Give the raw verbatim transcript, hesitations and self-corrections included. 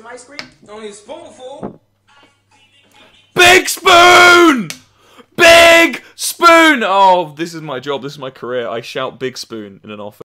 ice cream? Only a spoonful. Big Spoon! Big Spoon! Oh, this is my job. This is my career. I shout Big Spoon in an office.